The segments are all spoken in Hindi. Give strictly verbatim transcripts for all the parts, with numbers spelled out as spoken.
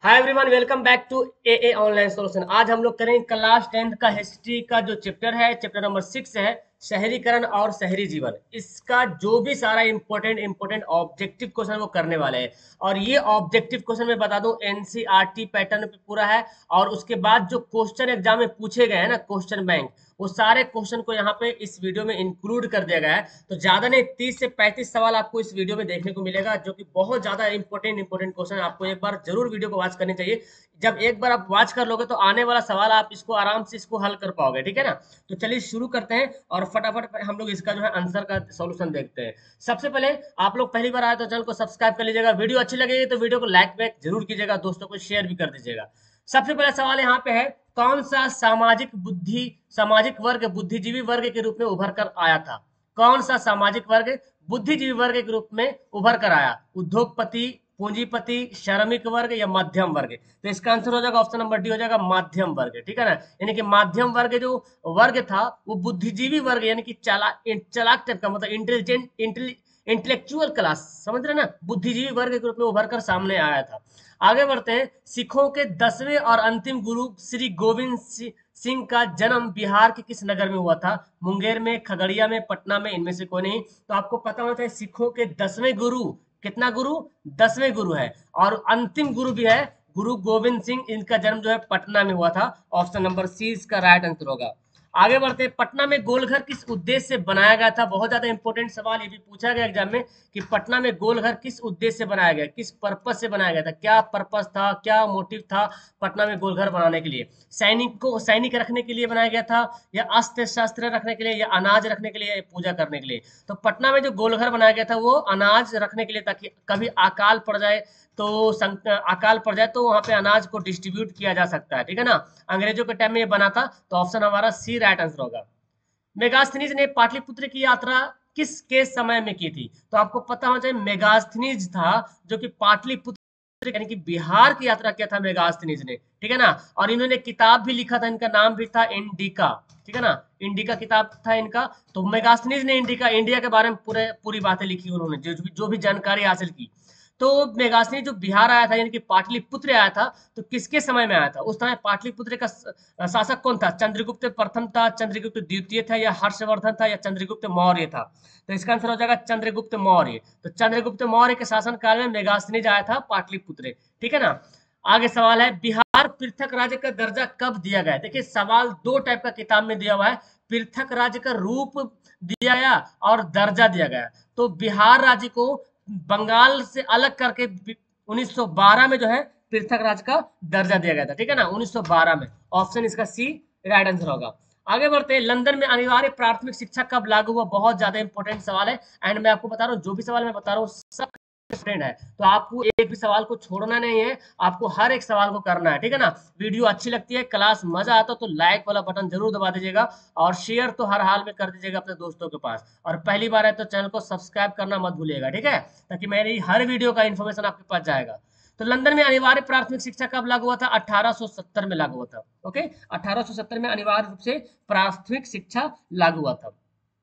Hi everyone, welcome back to A A online solution. आज हम लोग करेंगे क्लास टेंथ का हिस्ट्री का जो चैप्टर है, चैप्टर नंबर सिक्स है, शहरीकरण और शहरी जीवन। इसका जो भी सारा इंपॉर्टेंट इंपॉर्टेंट ऑब्जेक्टिव क्वेश्चन वो करने वाले हैं। और ये ऑब्जेक्टिव क्वेश्चन मैं बता दूं एनसीईआरटी पैटर्न पे पूरा है। और उसके बाद जो क्वेश्चन एग्जाम में पूछे गए हैं ना, क्वेश्चन बैंक, वो सारे क्वेश्चन को यहाँ पे इस वीडियो में इंक्लूड कर दिया गया है। तो ज्यादा नहीं, तीस से पैंतीस सवाल आपको इस वीडियो में देखने को मिलेगा, जो कि बहुत ज्यादा इंपॉर्टेंट इंपॉर्टेंट क्वेश्चन। आपको एक बार जरूर वीडियो को वॉच करनी चाहिए। जब एक बार आप वॉच कर लोगे तो आने वाला सवाल आप इसको आराम से इसको हल कर पाओगे, ठीक है ना। तो चलिए शुरू करते हैं और फटाफट हम लोग इसका जो है आंसर का सॉल्यूशन देखते हैं। सबसे पहले आप लोग पहली बार आए तो चैनल को सब्सक्राइब कर लीजिएगा। वीडियो अच्छी लगेगी तो वीडियो को लाइक बैक जरूर कीजिएगा, दोस्तों को शेयर भी कर दीजिएगा। सबसे पहला सवाल यहाँ पे है, कौन सा सामाजिक बुद्धि सामाजिक वर्ग बुद्धिजीवी वर्ग के रूप में उभर कर आया था? कौन सा सामाजिक वर्ग बुद्धिजीवी वर्ग के रूप में उभर कर आया? उद्योगपति, पूंजीपति, श्रमिक वर्ग या मध्यम वर्ग? तो इसका आंसर हो जाएगा ऑप्शन नंबर डी, हो जाएगा मध्यम वर्ग, ठीक है ना। यानी कि मध्यम वर्ग जो वर्ग था वो बुद्धिजीवी वर्ग, यानी कि चालाक चालाक टाइप का, मतलब इंटेलिजेंट इंटेलेक्चुअल क्लास, समझ रहे ना, बुद्धिजीवी वर्ग के रूप में उभर कर सामने आया था। आगे बढ़ते हैं। सिखों के दसवें और अंतिम गुरु श्री गोविंद सिंह का जन्म बिहार के किस नगर में हुआ था? मुंगेर में, खगड़िया में, पटना में, इनमें से कोई नहीं। तो आपको पता होना चाहिए सिखों के दसवें गुरु, कितना गुरु? दसवें गुरु है। और अंतिम गुरु भी है गुरु गोविंद सिंह, इनका जन्म जो है पटना में हुआ था। ऑप्शन नंबर सी इसका राइट आंसर होगा। आगे बढ़ते हैं। पटना में गोलघर किस उद्देश्य से बनाया गया था? बहुत ज्यादा इंपॉर्टेंट सवाल ये भी पूछा गया एग्जाम में कि पटना में गोलघर किस उद्देश्य से बनाया गया, किस पर्पज से बनाया गया था, क्या पर्पज था, क्या मोटिव था पटना में गोलघर बनाने के लिए? सैनिक को सैनिक रखने के लिए बनाया गया था, या अस्त्र शस्त्र रखने के लिए, या अनाज रखने के लिए, या पूजा करने के लिए? तो पटना में जो गोलघर बनाया गया था वो अनाज रखने के लिए, ताकि कभी अकाल पड़ जाए तो अकाल पड़ जाए तो वहां पे अनाज को डिस्ट्रीब्यूट किया जा सकता है, ठीक है ना। अंग्रेजों के टाइम में ये बना था। तो ऑप्शन हमारा सी राइट आंसर होगा। मेगास्थनीज ने पाटलिपुत्र की यात्रा किसके समय में की थी? तो आपको पता होना चाहिए मेगास्थनीज था जो कि पाटलिपुत्र यानी कि बिहार की यात्रा किया था मेगास्थनीज ने, ठीक है ना। और इन्होंने किताब भी लिखा था, इनका नाम भी था इंडिका, ठीक है ना। इंडिका किताब था इनका। तो मेगास्थनीज ने इंडिका इंडिया के बारे में पूरे पूरी बातें लिखी उन्होंने, जो जो भी जानकारी हासिल की। तो मेगास्थनी जो बिहार आया था यानी कि पाटलिपुत्र आया था, तो किसके समय में आया था? उस समय पाटलिपुत्र का शासक कौन था? चंद्रगुप्त प्रथम था, चंद्रगुप्त द्वितीय था, या हर्षवर्धन था, या चंद्रगुप्त मौर्य था? तो इसका आंसर हो जाएगा चंद्रगुप्त मौर्य। तो चंद्रगुप्त मौर्य के शासन काल में मेगास्थनी आया था पाटलिपुत्र, ठीक है ना। आगे सवाल है, बिहार पृथक राज्य का दर्जा कब दिया गया? देखिए सवाल दो टाइप का किताब में दिया हुआ है, पृथक राज्य का रूप दिया गया और दर्जा दिया गया। तो बिहार राज्य को बंगाल से अलग करके उन्नीस सौ बारह में जो है पृथक राज्य का दर्जा दिया गया था, ठीक है ना, उन्नीस सौ बारह में। ऑप्शन इसका सी राइट आंसर होगा। आगे बढ़ते हैं। लंदन में अनिवार्य प्राथमिक शिक्षा कब लागू हुआ? बहुत ज्यादा इंपॉर्टेंट सवाल है। एंड मैं आपको बता रहा हूँ जो भी सवाल मैं बता रहा हूँ सब इंपॉर्टेंट है, तो आपको एक भी सवाल को छोड़ना नहीं है, आपको हर एक सवाल को करना है, ठीक है ना। वीडियो अच्छी लगती है, क्लास मजा आता है तो लाइक वाला बटन जरूर दबा दीजिएगा, और शेयर तो हर हाल में कर दीजिएगा अपने दोस्तों के पास। और पहली बार है तो चैनल को सब्सक्राइब करना मत भूलिएगा, ठीक है, ताकि मेरी हर वीडियो का इन्फॉर्मेशन आपके पास जाएगा। तो लंदन में अनिवार्य प्राथमिक शिक्षा कब लागू हुआ था? अठारह सौ सत्तर में लागू हुआ था। ओके, अठारह सौ सत्तर में अनिवार्य रूप से प्राथमिक शिक्षा लागू हुआ था।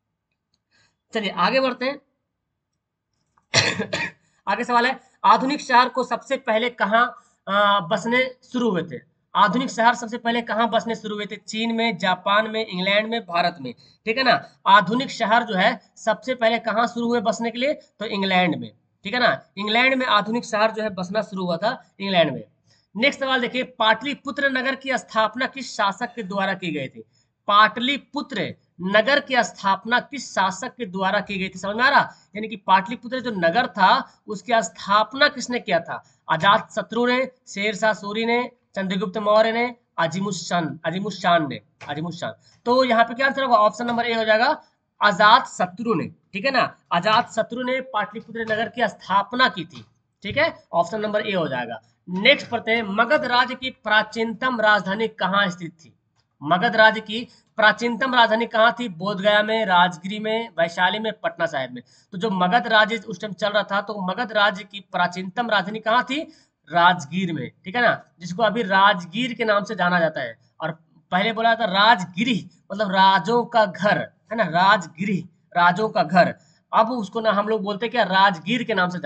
चलिए आगे बढ़ते हैं। आगे सवाल है, आधुनिक शहर को सबसे पहले कहाँ बसने शुरू हुए थे? आधुनिक शहर सबसे पहले कहाँ बसने शुरू हुए थे? चीन में, जापान में, इंग्लैंड में, भारत में, ठीक है ना। आधुनिक शहर जो है सबसे पहले कहाँ शुरू हुए बसने के लिए? तो इंग्लैंड में, ठीक है ना। इंग्लैंड में आधुनिक शहर जो है बसना शुरू हुआ था, इंग्लैंड में। नेक्स्ट सवाल देखिए, पाटलिपुत्र नगर की स्थापना किस शासक के द्वारा की गई थी? पाटलिपुत्र नगर की स्थापना किस शासक के द्वारा की गई थी? समझ में आ रहा? यानी कि पाटलिपुत्र जो नगर था उसकी स्थापना किसने किया था? अजात शत्रु ने, शेरशाह सूरी ने, चंद्रगुप्त मौर्य ने, अजीमुशान अजीमुशान ने अजीमुशान तो यहाँ पे क्या आंसर होगा? ऑप्शन नंबर ए हो जाएगा, अजात शत्रु ने, ठीक है ना। अजात शत्रु ने पाटलिपुत्र नगर की स्थापना की थी, ठीक है, ऑप्शन नंबर ए हो जाएगा। नेक्स्ट पढ़ते हैं, मगध राज्य की प्राचीनतम राजधानी कहाँ स्थित थी? मगध राज्य की प्राचीनतम राजधानी कहाँ थी? बोधगया में, राजगिरी में, वैशाली में, पटना साहिब में? तो जो मगध राज्य उस टाइम चल रहा था, तो मगध राज्य की प्राचीनतम राजधानी कहाँ थी? राजगीर में, ठीक है ना, जिसको अभी राजगीर के नाम से जाना जाता है। और पहले बोला था राजगिरी, मतलब राजों का घर, है ना, राजगिरी राजों का घर। अब उसको ना हम लोग बोलते हैं क्या? राजगीर के नाम से जानते हैं,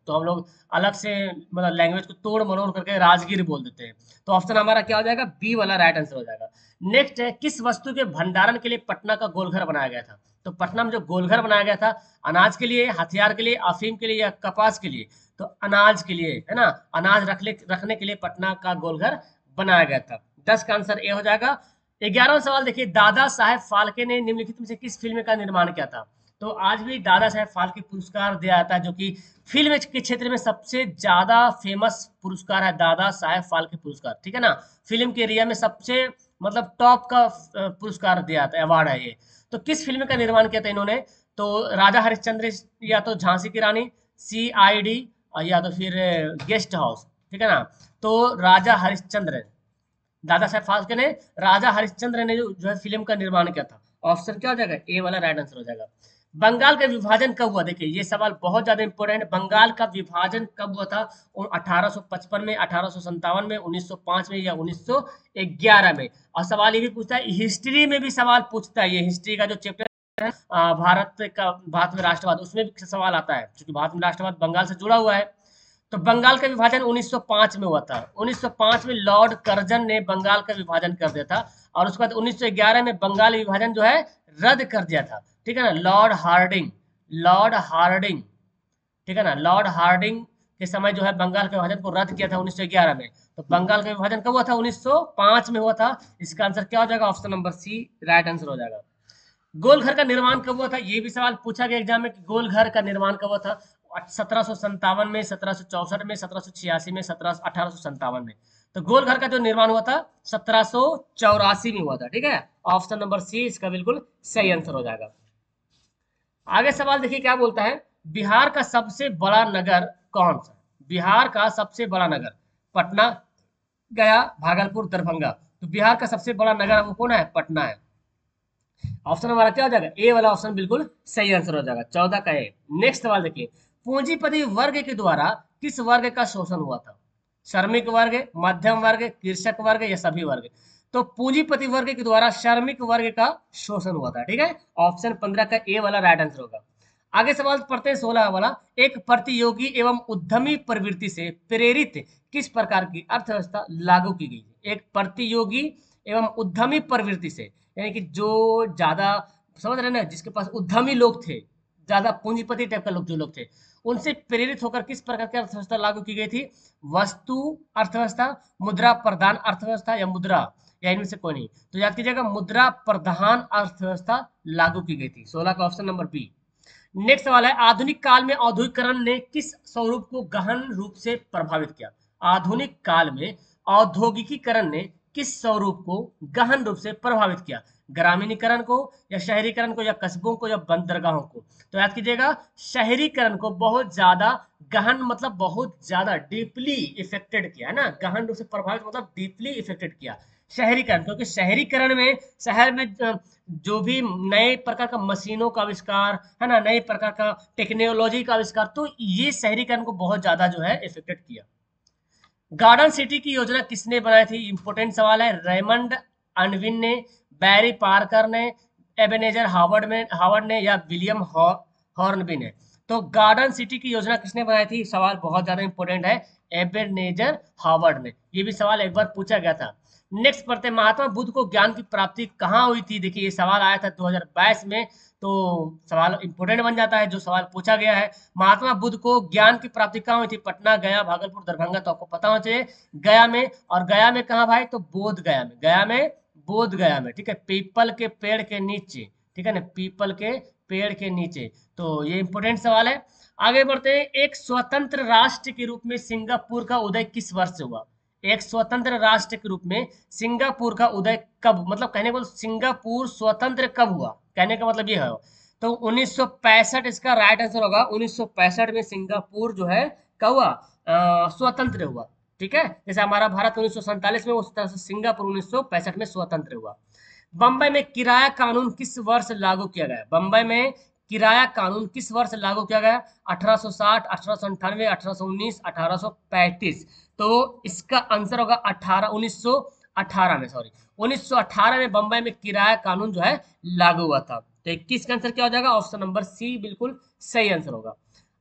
तो हम लोग अलग से मतलब लैंग्वेज को तोड़ मरोड़ करके राजगीर बोल देते हैं। तो ऑप्शन हमारा क्या हो जाएगा, बी वाला राइट आंसर हो जाएगा। नेक्स्ट है, किस वस्तु के भंडारण के लिए पटना का गोलघर बनाया गया था? तो पटना में जो गोलघर बनाया गया था, अनाज के लिए, हथियार के लिए, अफीम के लिए या कपास के लिए? तो अनाज के लिए, है ना, अनाज रखने रखने के लिए पटना का गोलघर बनाया गया था। दस का आंसर ए हो जाएगा। ग्यारहवां सवाल देखिए, दादा साहेब फाल्के ने निम्नलिखित में से किस फिल्म का निर्माण किया था? तो आज भी दादा साहेब फाल्के पुरस्कार दिया जाता है, जो कि फिल्म के क्षेत्र में सबसे ज्यादा फेमस पुरस्कार है, दादा साहेब फाल्के पुरस्कार, ठीक है ना। फिल्म के एरिया में सबसे मतलब टॉप का पुरस्कार दिया जाता है, अवार्ड है ये। तो किस फिल्म का निर्माण किया था इन्होंने? तो राजा हरिश्चंद्र, या तो झांसी की रानी, सी आई डी, या तो फिर गेस्ट हाउस, ठीक है ना। तो राजा हरिश्चंद्र, दादा साहेब फाल्के ने, राजा हरिश्चंद्र ने जो, जो है फिल्म का निर्माण किया था। ऑप्शन क्या हो जाएगा, ए वाला राइट आंसर हो जाएगा। बंगाल का विभाजन कब हुआ? देखिए ये सवाल बहुत ज्यादा इंपॉर्टेंट है। बंगाल का विभाजन कब हुआ था? अठारह सौ पचपन में, अठारह सौ संतावन में, उन्नीस सौ पाँच में या उन्नीस सौ ग्यारह में? और सवाल ये भी पूछता है, हिस्ट्री में भी सवाल पूछता है, ये हिस्ट्री का जो चैप्टर है भारत का, भारत में राष्ट्रवाद, उसमें भी सवाल आता है, क्योंकि भारत में राष्ट्रवाद बंगाल से जुड़ा हुआ है। तो बंगाल का विभाजन उन्नीस सौ पाँच में हुआ था। उन्नीस सौ पाँच में लॉर्ड कर्जन ने बंगाल का विभाजन कर दिया था, और उसके बाद उन्नीस सौ ग्यारह में बंगाल विभाजन जो है रद्द कर दिया था, ठीक है ना। लॉर्ड हार्डिंग, लॉर्ड हार्डिंग, ठीक है ना, लॉर्ड हार्डिंग के समय जो है बंगाल के विभाजन को रद्द किया था उन्नीस सौ ग्यारह में। तो बंगाल का विभाजन कब हुआ था? उन्नीस सौ पाँच में हुआ था। इसका आंसर क्या हो जाएगा? Option number C right answer हो जाएगा। गोलघर का निर्माण कब हुआ था? ये भी सवाल पूछा गया एग्जाम में कि गोलघर का निर्माण कब हुआ था? सत्रह सौ संतावन में, सत्रह सौ चौसठ में, सत्रह सौ छियासी में, सत्रह अठारह सौ संतावन में? तो गोलघर का जो निर्माण हुआ था सत्रह सौ चौरासी में हुआ था, ठीक है। ऑप्शन नंबर सी इसका बिल्कुल सही आंसर हो जाएगा। आगे सवाल देखिए क्या बोलता है, बिहार का सबसे बड़ा नगर कौन सा? बिहार का सबसे बड़ा नगर, पटना, गया, भागलपुर, दरभंगा? तो बिहार का सबसे बड़ा नगर वो कौन है? पटना है। ऑप्शन हमारा क्या हो जाएगा? ए वाला ऑप्शन बिल्कुल सही आंसर हो जाएगा, चौदह का ए। नेक्स्ट सवाल देखिए, पूंजीपति वर्ग के द्वारा किस वर्ग का शोषण हुआ था? श्रमिक वर्ग, मध्यम वर्ग, कृषक वर्ग या सभी वर्ग? तो पूंजीपति वर्ग के द्वारा श्रमिक वर्ग का शोषण हुआ था, ठीक है। ऑप्शन पंद्रह का ए वाला राइट आंसर होगा। आगे सवाल पढ़ते हैं सोलह वाला, एक प्रतियोगी एवं उद्यमी प्रवृत्ति से प्रेरित किस प्रकार की अर्थव्यवस्था लागू की गई? एक प्रतियोगी एवं उद्यमी प्रवृत्ति से, यानी कि जो ज्यादा, समझ रहे ना, जिसके पास उद्यमी लोग थे, ज्यादा पूंजीपति टाइप का लोग जो लोग थे, उनसे प्रेरित होकर किस प्रकार की अर्थव्यवस्था लागू की गई थी? वस्तु अर्थव्यवस्था, मुद्रा प्रधान अर्थव्यवस्था या मुद्रा, या इनमें से कोई नहीं? तो याद कीजिएगा, मुद्रा प्रधान अर्थव्यवस्था लागू की गई थी। सोलह का ऑप्शन नंबर बी। नेक्स्ट सवाल है, आधुनिक काल में औद्योगिकरण ने किस स्वरूप को गहन रूप से प्रभावित किया? आधुनिक काल में औद्योगिकीकरण ने किस स्वरूप को गहन रूप से प्रभावित किया? ग्रामीणीकरण को, या शहरीकरण को, या कस्बों को, या बंदरगाहों को? तो याद कीजिएगा, शहरीकरण को बहुत ज्यादा गहन मतलब बहुत ज्यादा डीपली इफेक्टेड किया, है ना। गहन रूप से प्रभावित मतलब डीपली इफेक्टेड किया शहरीकरण, क्योंकि शहरीकरण में शहर में जो भी नए प्रकार का मशीनों का आविष्कार, है ना, नए प्रकार का टेक्नोलॉजी का आविष्कार, तो ये शहरीकरण को बहुत ज्यादा जो है इफेक्टेड किया। गार्डन सिटी की योजना किसने बनाई थी? इंपोर्टेंट सवाल है। रेमंड अनविन ने, बैरी पार्कर ने, एबेनेजर हावर्ड में हावर्ड ने, या विलियम हॉर्नबी ने? तो गार्डन सिटी की योजना किसने बनाई थी? सवाल बहुत ज्यादा इंपॉर्टेंट है, एबेनेजर हावर्ड ने। ये भी सवाल एक बार पूछा गया था। नेक्स्ट पढ़ते हैं, महात्मा बुद्ध को ज्ञान की प्राप्ति कहाँ हुई थी? देखिए ये सवाल आया था दो हज़ार बाईस में, तो सवाल इंपोर्टेंट बन जाता है जो सवाल पूछा गया है। महात्मा बुद्ध को ज्ञान की प्राप्ति कहाँ हुई थी? पटना, गया, भागलपुर, दरभंगा? तो आपको पता होना चाहिए गया में। और गया में कहाँ भाई? तो बोध गया में, गया में, बोध गया में, ठीक है, पीपल के पेड़ के नीचे, ठीक है ना, पीपल के पेड़ के नीचे। तो ये इंपोर्टेंट सवाल है। आगे बढ़ते हैं, एक स्वतंत्र राष्ट्र के रूप में सिंगापुर का उदय किस वर्ष से हुआ? एक स्वतंत्र राष्ट्र के रूप में सिंगापुर का उदय कब, मतलब कहने को सिंगापुर स्वतंत्र कब हुआ, कहने का मतलब ये है। तो उन्नीस सौ पैंसठ इसका राइट आंसर होगा। उन्नीस सौ पैंसठ में सिंगापुर जो है कब हुआ? स्वतंत्र हुआ, ठीक है। जैसे हमारा भारत उन्नीस सौ सैंतालीस में, उस तरह से सिंगापुर उन्नीस सौ पैंसठ में स्वतंत्र हुआ। बंबई में किराया कानून किस वर्ष लागू किया गया? बंबई में किराया कानून किस वर्ष लागू किया गया? अठारह सौ साठ, अठारह सौ अंठानवे, अठारह सौ उन्नीस, अठारह सौ पैंतीस? तो इसका आंसर होगा अठारह उन्नीस सौ अठारह में, सॉरी उन्नीस सौ अठारह में बंबई में किराया कानून जो है लागू हुआ था। तो इक्कीस का आंसर क्या हो जाएगा? ऑप्शन नंबर सी बिल्कुल सही आंसर होगा।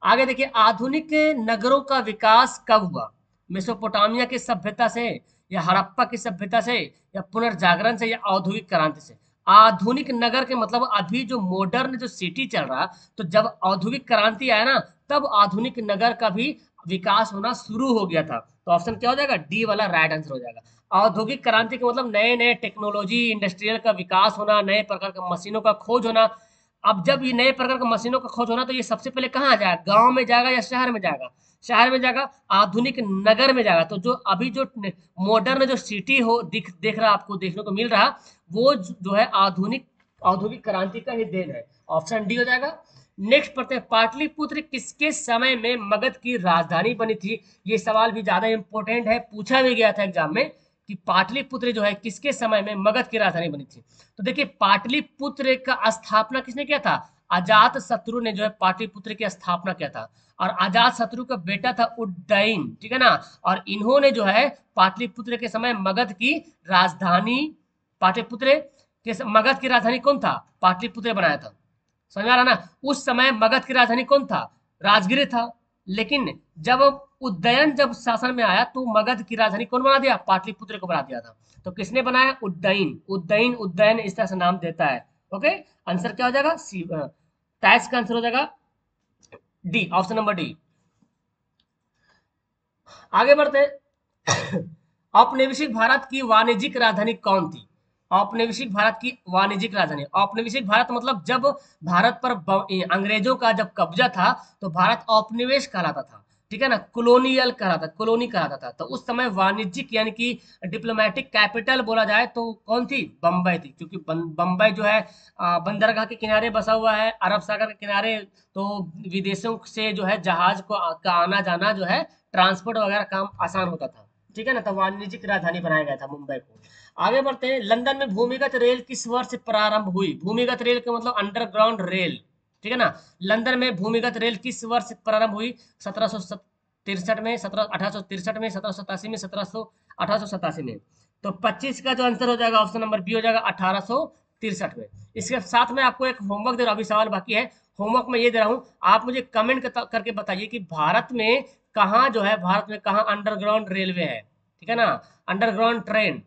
आगे देखिए, आधुनिक नगरों का विकास कब हुआ? मेसोपोटामिया की सभ्यता से, या हड़प्पा की सभ्यता से, या पुनर्जागरण से, या औद्योगिक क्रांति से? आधुनिक नगर के मतलब अभी जो मॉडर्न जो सिटी चल रहा, तो जब औद्योगिक क्रांति आया ना, तब आधुनिक नगर का भी विकास होना शुरू हो गया था। तो ऑप्शन क्या हो जाएगा? डी वाला राइट आंसर हो जाएगा। औद्योगिक क्रांति के मतलब नए नए टेक्नोलॉजी, इंडस्ट्रियल का विकास होना, नए प्रकार के मशीनों का खोज होना। अब जब ये नए प्रकार के मशीनों का खोज होना, तो ये सबसे पहले कहाँ जाएगा? गांव में जाएगा या शहर में जाएगा? शहर में जाएगा। आधुनिक नगर में जाएगा। तो जो अभी जो मॉडर्न जो सिटी हो दिख देख रहा, आपको देखने को मिल रहा, वो जो है आधुनिक औद्योगिक क्रांति का ही देन है। ऑप्शन डी हो जाएगा। नेक्स्ट पढ़ते हैं, पाटलिपुत्र किसके समय में मगध की राजधानी बनी थी? ये सवाल भी ज्यादा इंपॉर्टेंट है, पूछा भी गया था एग्जाम में कि पाटलिपुत्र जो है किसके समय में मगध की राजधानी बनी थी। तो देखिए, पाटलिपुत्र का स्थापना किसने किया था? अजात शत्रु ने जो है पाटलिपुत्र की स्थापना किया था। और अजात शत्रु का बेटा था उज्जैन, ठीक है ना। और इन्होंने जो है पाटलिपुत्र के समय मगध की राजधानी, पाटलिपुत्र के स- मगध की राजधानी कौन था? पाटलिपुत्र बनाया था। समझ में आ रहा ना? उस समय मगध की राजधानी कौन था? राजगीर था। लेकिन जब उज्जैन जब शासन में आया, तो मगध की राजधानी कौन बना दिया? पाटलिपुत्र को बना दिया था। तो किसने बनाया? उज्जैन। उज्जैन उज्जैन इस तरह से नाम देता है। ओके, आंसर क्या हो जाएगा? सी, टैक्स का आंसर हो जाएगा डी, ऑप्शन नंबर डी। आगे बढ़ते हैं। औपनिवेशिक भारत की वाणिज्यिक राजधानी कौन थी? औपनिवेशिक भारत की वाणिज्यिक राजधानी, औपनिवेशिक भारत मतलब जब भारत पर ब- ए, अंग्रेजों का जब कब्जा था, तो भारत औपनिवेश कहलाता था, ठीक है ना। कॉलोनियल कहलाता, कॉलोनी कहलाता था। तो उस समय वाणिज्यिक यानी कि डिप्लोमेटिक कैपिटल बोला जाए तो कौन थी? बम्बई थी। क्योंकि बं- बम्बई जो है अ, बंदरगाह के किनारे बसा हुआ है, अरब सागर के किनारे। तो विदेशों से जो है जहाज को आ- का आना जाना जो है, ट्रांसपोर्ट वगैरह काम आसान होता था, ठीक है ना। तो वाणिज्यिक राजधानी बनाया गया था मुंबई को। आगे बढ़ते हैं, लंदन में भूमिगत रेल किस वर्ष प्रारंभ हुई? भूमिगत रेल का मतलब अंडरग्राउंड रेल, ठीक है ना। लंदन में भूमिगत रेल किस वर्ष प्रारंभ हुई? सत्रह सौ तिरसठ में, सत्रह अठारह सौ तिरसठ में, सत्रह सौ सतासी में, सत्रह सौ अठारह सौ सतासी में। तो पच्चीस का जो आंसर हो जाएगा, ऑप्शन नंबर बी हो जाएगा, अठारह सौ तिरसठ में। इसके साथ में आपको एक होमवर्क दे रहा हूँ, अभी सवाल बाकी है। होमवर्क में ये दे रहा हूँ, आप मुझे कमेंट करके बताइए कि भारत में कहाँ जो है, भारत में कहाँ अंडरग्राउंड रेलवे है, ठीक है ना। अंडरग्राउंड ट्रेन,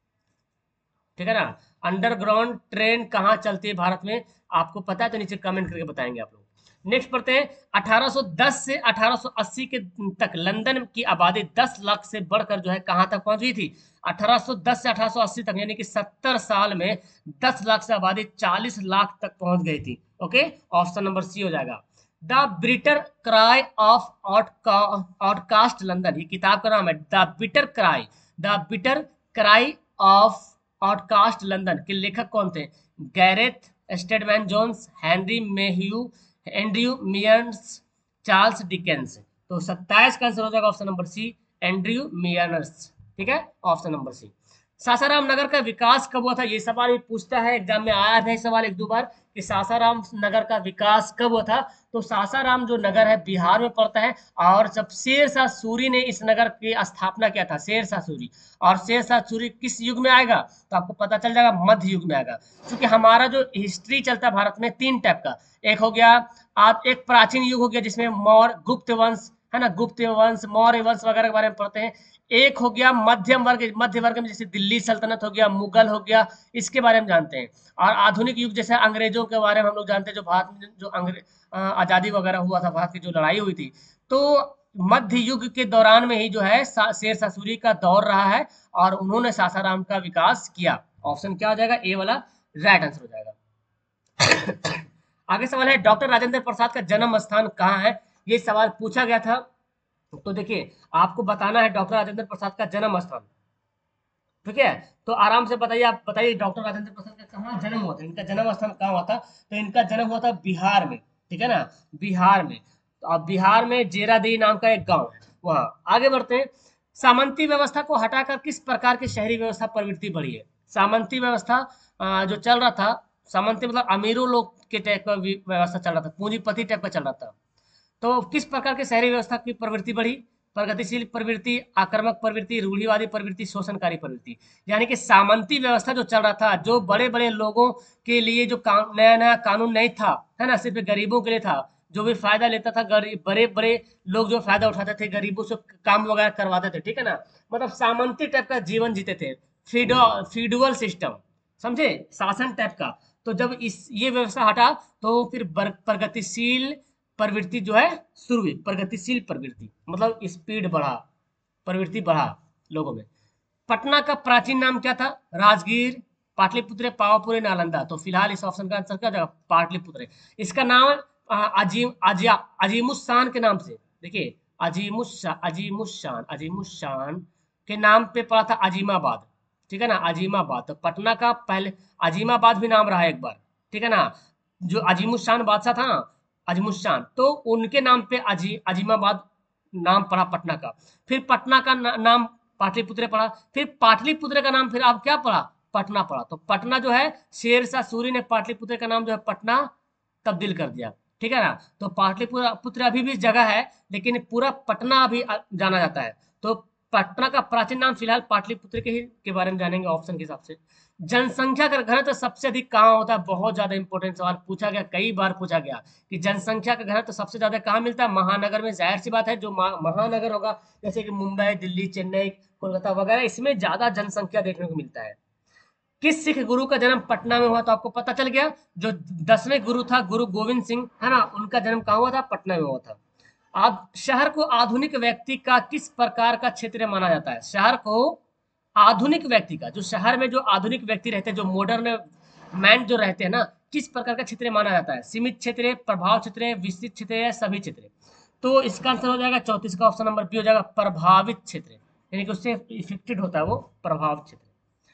ठीक है ना। अंडरग्राउंड ट्रेन कहाँ चलती है भारत में? आपको पता है तो नीचे कमेंट करके बताएंगे आप लोग। नेक्स्ट पढ़ते हैं, अठारह सौ दस से अठारह सौ अस्सी के तक लंदन की आबादी दस लाख से बढ़कर जो है कहाँ तक पहुंच गई थी? अठारह सौ दस से अठारह सौ अस्सी तक, यानी कि सत्तर साल में दस लाख से आबादी चालीस लाख तक पहुंच गई थी। ओके, ऑप्शन नंबर सी हो जाएगा। The bitter cry of outcast London, ये किताब का नाम है, the bitter cry, the bitter cry of outcast London के लेखक कौन थे? Gareth Stedman Jones, Henry Mayhew, Andrew Mearns, Charles Dickens. तो सत्ताईस का आंसर हो जाएगा option number C, Andrew Mearns, ठीक है, ऑप्शन नंबर सी। सासाराम नगर का विकास कब हुआ था? ये सवाल भी पूछता है, एग्जाम में आया था सवाल एक दो बार कि सासाराम नगर का विकास कब हुआ था। तो सासाराम जो नगर है बिहार में पड़ता है। और जब शेर शाह सूरी ने इस नगर की स्थापना किया था, शेर शाह सूरी। और शेर शाह सूरी किस युग में आएगा? तो आपको पता चल जाएगा, मध्य युग में आएगा। क्योंकि हमारा जो हिस्ट्री चलता है भारत में तीन टाइप का, एक हो गया आप एक प्राचीन युग हो गया जिसमें मौर्य गुप्त वंश है ना, गुप्त वंश मौर्य वंश वगैरह के बारे में पढ़ते हैं। एक हो गया मध्यम वर्ग, मध्य वर्ग में जैसे दिल्ली सल्तनत हो गया, मुगल हो गया, इसके बारे में जानते हैं। और आधुनिक युग जैसे अंग्रेजों के बारे में हम लोग जानते हैं, जो भारत में जो अंग्रेज अ, आजादी वगैरह हुआ था, भारत की जो लड़ाई हुई थी। तो मध्य युग के दौरान में ही जो है सा- शेर शाह सूरी का दौर रहा है। और उन्होंने सासाराम का विकास किया। ऑप्शन क्या हो जाएगा? ए वाला राइट आंसर हो जाएगा। आगे सवाल है, डॉक्टर राजेंद्र प्रसाद का जन्म स्थान कहाँ है? ये सवाल पूछा गया था। तो देखिए, आपको बताना है डॉक्टर राजेंद्र प्रसाद का जन्म स्थान, ठीक है। तो आराम से बताइए, आप बताइए डॉक्टर राजेंद्र प्रसाद का कहाँ जन्म हुआ था, इनका जन्म स्थान कहाँ हुआ था? तो इनका जन्म हुआ था बिहार में, ठीक है ना, बिहार में। तो अब बिहार में जेरादेई नाम का एक गांव है, वहाँ। आगे बढ़ते हैं, सामंती व्यवस्था को हटाकर किस प्रकार की शहरी व्यवस्था प्रवृत्ति बढ़ी है? सामंती व्यवस्था अ, जो चल रहा था, सामंती मतलब अमीरों लोग के टाइप का भी व्यवस्था चल रहा था, पूंजीपति टाइप का चल रहा था। तो किस प्रकार के शहरी व्यवस्था की प्रवृत्ति बढ़ी? प्रगतिशील प्रवृत्ति, आक्रामक प्रवृत्ति, रूढ़िवादी प्रवृत्ति, शोषणकारी प्रवृत्ति। यानी कि सामंती व्यवस्था जो चल रहा था, जो बड़े बड़े लोगों के लिए जो नया नया कानून नहीं था, है ना, सिर्फ गरीबों के लिए था, जो भी फायदा लेता था, गरीब बड़े बड़े लोग जो फायदा उठाते थे, गरीबों से काम वगैरह करवाते थे, ठीक है ना, मतलब सामंती टाइप का जीवन जीते थे, फीडो फीडुअल सिस्टम, समझे, शासन टाइप का। तो जब इस ये व्यवस्था हटा तो फिर बर- प्रगतिशील प्रवृत्ति जो है शुरू हुई, प्रगतिशील प्रवृत्ति मतलब स्पीड बढ़ा, प्रवृत्ति बढ़ा लोगों में। पटना का प्राचीन नाम क्या था? राजगीर, पाटलिपुत्र, पावापुरी, नालंदा। तो फिलहाल इस ऑप्शन का आंसर क्या हो जाएगा? पाटलिपुत्र। इसका नाम अ, अजीम अजिया अजीमुशान के नाम से, देखिए, अजीमुशा अजीमुशान अजीमुशान के नाम पे पड़ा था अजीमाबाद, ठीक है ना, अजीमाबाद। तो पटना का पहले अजीमाबाद भी नाम रहा एक बार, ठीक है ना, जो अजीमुशान बादशाह था ना, अजीमुशान, तो उनके नाम पे अजी अजीमाबाद नाम पड़ा पटना का। फिर पटना का ना, नाम पाटलिपुत्र पड़ा, फिर पाटलिपुत्र का नाम फिर अब क्या पड़ा? पटना पड़ा। तो पटना जो है शेरशाह सूरी ने पाटलिपुत्र का नाम जो है पटना तब्दील कर दिया, ठीक है ना। तो पाटलिपुत्र पुत्र अभी भी जगह है, लेकिन पूरा पटना अभी अ, जाना जाता है। तो पटना का प्राचीन नाम फिलहाल पाटलिपुत्र के ही के बारे में जानेंगे ऑप्शन के हिसाब से। जनसंख्या का घनत्व सबसे अधिक कहाँ होता है? बहुत ज्यादा इंपॉर्टेंट सवाल पूछा गया, कई बार पूछा गया कि जनसंख्या का घनत्व सबसे ज्यादा कहाँ मिलता है? महानगर में। जाहिर सी बात है, जो महा- महानगर होगा जैसे कि मुंबई, दिल्ली, चेन्नई, कोलकाता वगैरह, इसमें ज्यादा जनसंख्या देखने को मिलता है। किस सिख गुरु का जन्म पटना में हुआ? तो आपको पता चल गया, जो दसवें गुरु था गुरु गोविंद सिंह, है ना, उनका जन्म कहाँ हुआ था? पटना में हुआ था। अब शहर को आधुनिक व्यक्ति का किस प्रकार का क्षेत्र माना जाता है? शहर को आधुनिक व्यक्ति का, जो शहर में जो आधुनिक व्यक्ति रहते हैं, जो मॉडर्न मैन जो रहते हैं ना, किस प्रकार का क्षेत्र माना जाता है? सीमित क्षेत्र, प्रभाव क्षेत्र, विस्तृत क्षेत्र या सभी क्षेत्र? तो इसका आंसर हो जाएगा चौतीस का ऑप्शन नंबर बी हो जाएगा, प्रभावित क्षेत्र, यानी कि उससे इफेक्टेड होता है वो प्रभावित क्षेत्र।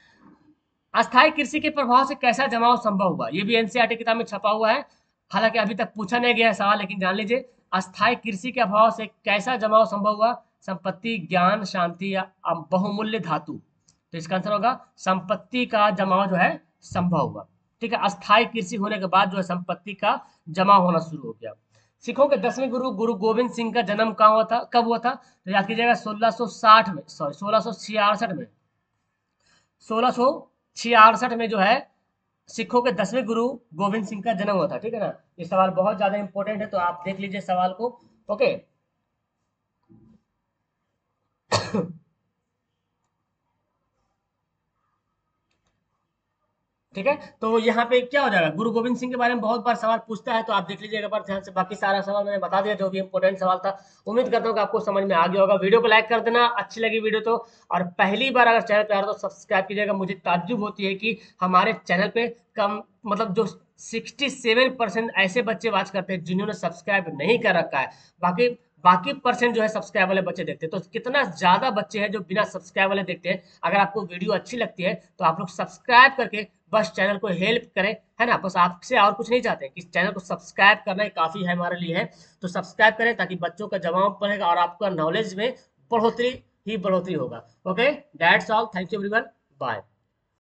अस्थायी कृषि के प्रभाव से कैसा जमाव संभव हुआ? ये भी एनसीईआरटी किताब में छपा हुआ है, हालांकि अभी तक पूछा नहीं गया है सवाल, लेकिन जान लीजिए, अस्थायी कृषि के अभाव से कैसा जमाव संभव हुआ? संपत्ति, ज्ञान, शांति या अम- बहुमूल्य धातु? तो इसका आंसर होगा संपत्ति का जमाव जो है संभव हुआ, ठीक है। अस्थायी कृषि होने के बाद जो है संपत्ति का जमाव होना शुरू हो गया। सिखों के दसवें गुरु गुरु गोविंद सिंह का जन्म कहाँ हुआ था, कब हुआ था? तो याद कीजिएगा सोलह सौ साठ में, सॉरी सोलह सौ छियासठ में, सोलह सौ छियासठ में जो है सिखों के दसवें गुरु गोविंद सिंह का जन्म हुआ था, ठीक है ना। ये सवाल बहुत ज्यादा इंपॉर्टेंट है, तो आप देख लीजिए सवाल को, ओके। ठीक है, तो यहाँ पे क्या हो जाएगा? गुरु गोविंद सिंह के बारे में बहुत बार सवाल पूछता है, तो आप देख लीजिए एक बार ध्यान से। बाकी सारा सवाल मैंने बता दिया, जो भी इंपॉर्टेंट सवाल था। उम्मीद करता हूँ कि आपको समझ में आ गया होगा। वीडियो को लाइक कर देना, अच्छी लगी वीडियो तो। और पहली बार अगर चैनल पे आ रहे हो तो सब्सक्राइब कीजिएगा। मुझे ताज्जुब होती है कि हमारे चैनल पे कम मतलब जो सिक्सटी सेवन परसेंट ऐसे बच्चे वाच करते हैं जिन्होंने सब्सक्राइब नहीं कर रखा है, बाकी बाकी परसेंट जो है सब्सक्राइब वाले बच्चे देखते हैं। तो कितना ज्यादा बच्चे हैं जो बिना सब्सक्राइब वाले देखते हैं। अगर आपको वीडियो अच्छी लगती है तो आप लोग सब्सक्राइब करके बस चैनल को हेल्प करें, है ना। बस आपसे और कुछ नहीं चाहते कि चैनल को सब्सक्राइब करना ही काफी है हमारे लिए है। तो सब्सक्राइब करें ताकि बच्चों का जवाब बढ़ेगा और आपका नॉलेज में बढ़ोतरी ही बढ़ोतरी होगा। Okay, that's all, thank you everyone, bye.